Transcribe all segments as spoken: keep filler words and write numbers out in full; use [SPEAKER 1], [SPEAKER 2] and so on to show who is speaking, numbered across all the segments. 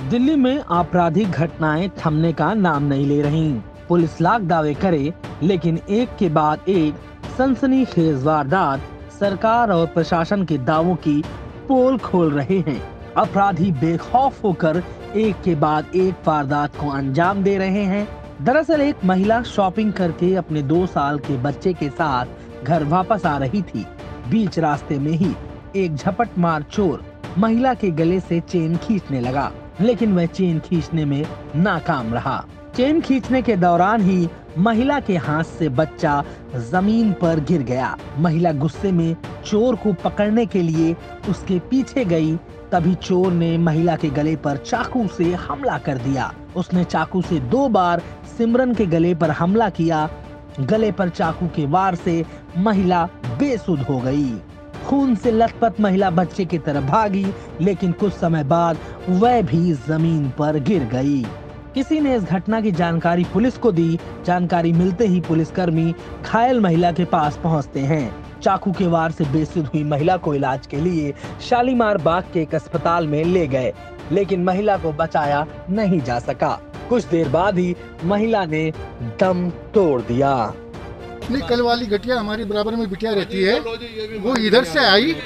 [SPEAKER 1] दिल्ली में आपराधिक घटनाएं थमने का नाम नहीं ले रही। पुलिस लाख दावे करे, लेकिन एक के बाद एक सनसनीखेज वारदात सरकार और प्रशासन के दावों की पोल खोल रहे हैं। अपराधी बेखौफ होकर एक के बाद एक वारदात को अंजाम दे रहे हैं। दरअसल एक महिला शॉपिंग करके अपने दो साल के बच्चे के साथ घर वापस आ रही थी। बीच रास्ते में ही एक झपटमार चोर महिला के गले से चेन खींचने लगा, लेकिन वह चेन खींचने में नाकाम रहा। चेन खींचने के दौरान ही महिला के हाथ से बच्चा जमीन पर गिर गया। महिला गुस्से में चोर को पकड़ने के लिए उसके पीछे गई। तभी चोर ने महिला के गले पर चाकू से हमला कर दिया। उसने चाकू से दो बार सिमरन के गले पर हमला किया। गले पर चाकू के वार से महिला बेसुध हो गई। खून से लथपथ महिला बच्चे की तरफ भागी, लेकिन कुछ समय बाद वह भी जमीन पर गिर गई। किसी ने इस घटना की जानकारी पुलिस को दी। जानकारी मिलते ही पुलिसकर्मी घायल महिला के पास पहुंचते हैं। चाकू के वार से बेसुध हुई महिला को इलाज के लिए शालीमार बाग के एक अस्पताल में ले गए, लेकिन महिला को बचाया नहीं जा सका। कुछ देर बाद ही महिला ने दम तोड़ दिया।
[SPEAKER 2] नहीं, कल वाली घटिया हमारी बराबर में बिटिया रहती है, वो इधर से आई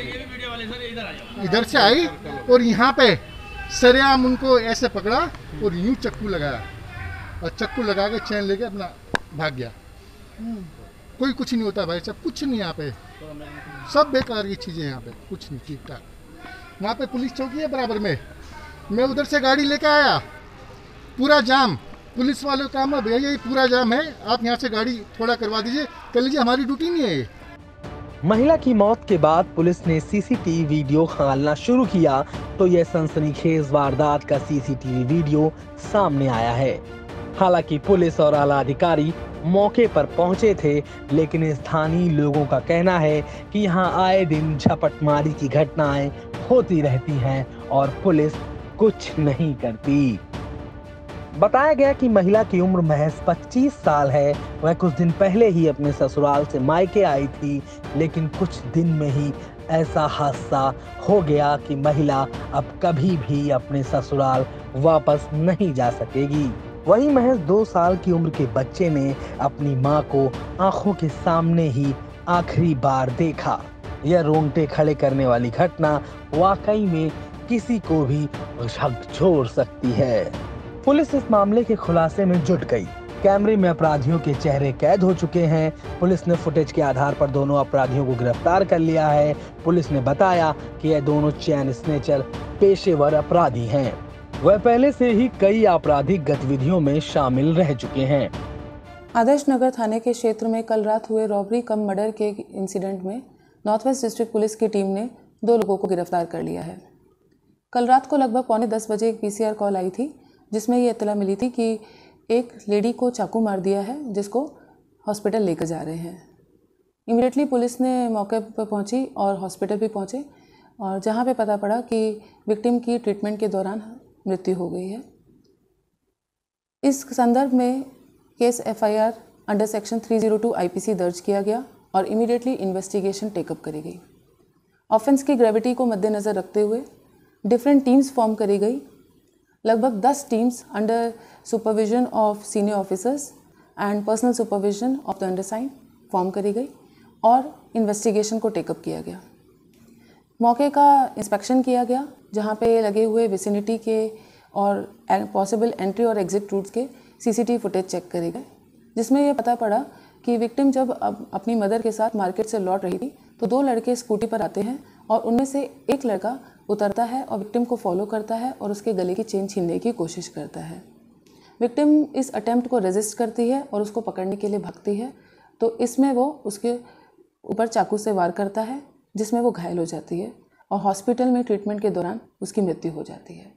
[SPEAKER 2] इधर से आई और यहाँ पे सरेआम उनको ऐसे पकड़ा और यूं चक्कू लगाया और चक्कू लगा के चैन लेके अपना भाग गया। कोई कुछ नहीं होता भाई साहब, कुछ नहीं यहाँ पे, सब बेकार की चीजें यहाँ पे, कुछ नहीं ठीक ठाक। वहाँ पे पुलिस चौकी है बराबर में। मैं उधर से गाड़ी लेके आया, पूरा जाम, पुलिस वालों का काम है भैया ये पूरा जाम है, आप यहाँ से गाड़ी थोड़ा करवा दीजिए, कर लीजिए, हमारी ड्यूटी नहीं है ये।
[SPEAKER 1] महिला की मौत के बाद पुलिस ने सीसीटीवी वीडियो खंगालना शुरू किया तो यह सनसनीखेज वारदात का सीसीटीवी वीडियो सामने आया है। हालांकि पुलिस और आला अधिकारी मौके पर पहुंचे थे, लेकिन स्थानीय लोगों का कहना है कि यहां आए दिन झपटमारी की घटनाएं होती रहती हैं और पुलिस कुछ नहीं करती। बताया गया कि महिला की उम्र महज पच्चीस साल है। वह कुछ दिन पहले ही अपने ससुराल से मायके आई थी, लेकिन कुछ दिन में ही ऐसा हादसा हो गया कि महिला अब कभी भी अपने ससुराल वापस नहीं जा सकेगी। वहीं महज दो साल की उम्र के बच्चे ने अपनी मां को आंखों के सामने ही आखिरी बार देखा। यह रोंगटे खड़े करने वाली घटना वाकई में किसी को भी झकझोर सकती है। पुलिस इस मामले के खुलासे में जुट गई। कैमरे में अपराधियों के चेहरे कैद हो चुके हैं। पुलिस ने फुटेज के आधार पर दोनों अपराधियों को गिरफ्तार कर लिया है। पुलिस ने बताया कि यह दोनों चैन स्नेचर पेशेवर अपराधी हैं। वह पहले से ही कई आपराधिक गतिविधियों में शामिल रह चुके हैं।
[SPEAKER 3] आदर्श नगर थाने के क्षेत्र में कल रात हुए रॉबरी कम मर्डर के इंसिडेंट में नॉर्थ वेस्ट डिस्ट्रिक्ट पुलिस की टीम ने दो लोगों को गिरफ्तार कर लिया है। कल रात को लगभग पौने दस बजे एक पीसीआर कॉल आई थी, जिसमें ये इत्तला मिली थी कि एक लेडी को चाकू मार दिया है, जिसको हॉस्पिटल लेकर जा रहे हैं। इमीडिएटली पुलिस ने मौके पर पहुंची और हॉस्पिटल भी पहुंचे, और जहां पे पता पड़ा कि विक्टिम की ट्रीटमेंट के दौरान मृत्यु हो गई है। इस संदर्भ में केस एफआईआर अंडर सेक्शन तीन सौ दो आईपीसी दर्ज किया गया और इमीडिएटली इन्वेस्टिगेशन टेकअप करी गई। ऑफेंस की ग्रेविटी को मद्देनज़र रखते हुए डिफरेंट टीम्स फॉर्म करी गई। लगभग दस teams under supervision of senior officers and personal supervision of the undersign form करी गई और इन्वेस्टिगेशन को टेकअप किया गया। मौके का इंस्पेक्शन किया गया, जहां पे लगे हुए विसिनिटी के और पॉसिबल एंट्री और एग्जिट रूट्स के सीसीटीवी फुटेज चेक करे गए, जिसमें यह पता पड़ा कि विक्टिम जब अपनी मदर के साथ मार्केट से लौट रही थी तो दो लड़के स्कूटी पर आते हैं और उनमें से एक लड़का उतरता है और विक्टिम को फॉलो करता है और उसके गले की चेन छीनने की कोशिश करता है। विक्टिम इस अटेम्प्ट को रेजिस्ट करती है और उसको पकड़ने के लिए भागती है, तो इसमें वो उसके ऊपर चाकू से वार करता है, जिसमें वो घायल हो जाती है और हॉस्पिटल में ट्रीटमेंट के दौरान उसकी मृत्यु हो जाती है।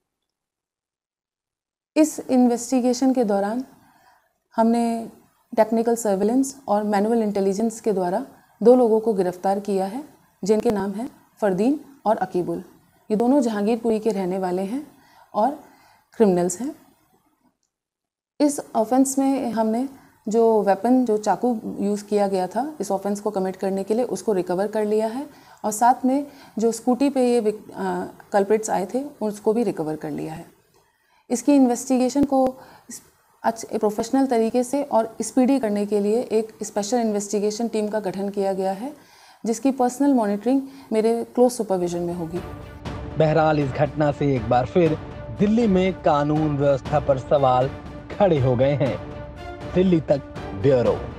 [SPEAKER 3] इस इन्वेस्टिगेशन के दौरान हमने टेक्निकल सर्विलेंस और मैनुअल इंटेलिजेंस के द्वारा दो लोगों को गिरफ्तार किया है, जिनके नाम हैं फरदीन और अकीबुल। ये दोनों जहांगीरपुरी के रहने वाले हैं और क्रिमिनल्स हैं। इस ऑफेंस में हमने जो वेपन, जो चाकू यूज़ किया गया था इस ऑफेंस को कमिट करने के लिए, उसको रिकवर कर लिया है और साथ में जो स्कूटी पे ये कल्प्रिट्स आए थे उसको भी रिकवर कर लिया है। इसकी इन्वेस्टिगेशन को अच्छे प्रोफेशनल तरीके से और स्पीडी करने के लिए एक स्पेशल इन्वेस्टिगेशन टीम का गठन किया गया है, जिसकी पर्सनल मॉनिटरिंग मेरे क्लोज सुपरविजन में होगी।
[SPEAKER 1] बहरहाल इस घटना से एक बार फिर दिल्ली में कानून व्यवस्था पर सवाल खड़े हो गए हैं। दिल्ली तक ब्यूरो।